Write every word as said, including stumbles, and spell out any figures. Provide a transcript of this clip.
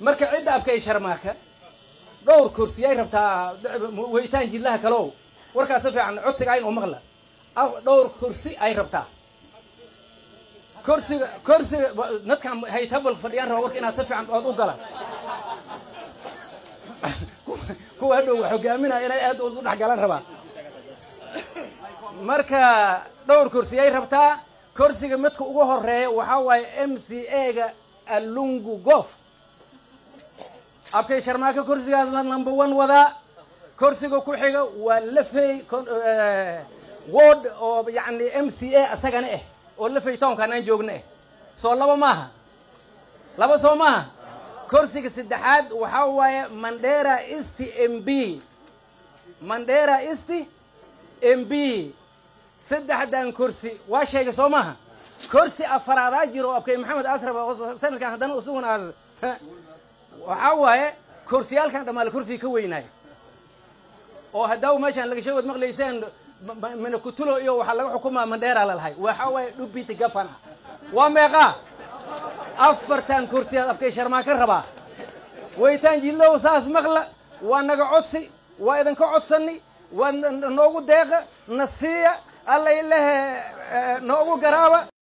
marka cid abkay sharmaaka dhowr kursi ay rabtaa weytaan jidlaha kalow warkaas fiican codsiga ay u maqla dhowr kursi ay rabtaa kursiga kursiga nadkan hay tabal fadhiyaan raba warka inaad si fiican ood u gala kuwa hadhow hogaaminaya inay aad u dhex galaan rabaa marka dhowr kursi ay rabtaa kursiga midka ugu horeeya waxa waaye M C A-ga Alungu Gof abkay sharmaaka kursigaas la number one wada kursiga ku xiga waa lafay ward oo yani M C A asagana eh oo lafay townkan aan joogna eh soo laba maaha laba soo maaha kursiga saddexaad waxa waaye Mandera East M B Mandera East M B saddexdan kursi waa sheegay soo maaha kursi afaraad jiro abkay maxamed asraf oo sanadkan hadana usugnaas waxa waaye kursiyalkan dhamaal kursi ka weynay oo hadaaw meeshan laga sheegay maqleyseen من كتلو يو وحلا حكومة من دير على الهاي وحاول دبي تجفنا وميقا أفرتان كرسي أبكي شرما كربا ويتان جلو ساس مغلا وانا قعدسي واذا قعدسني ونوغو ديغ نسيه الله إله نوغو قرابة